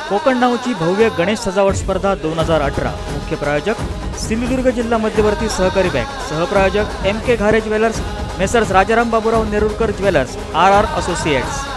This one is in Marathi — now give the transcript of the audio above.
कोकण नावची भव्य गणेश सजावट स्पर्धा 2018। मुख्य प्रायोजक सिंधुदुर्ग जिल्हा मध्यवर्ती सहकारी बँक। सहप्रायोजक MK Ghare jewellers, messrs Rajaram Baburao Nerurkar jewellers, RR associates.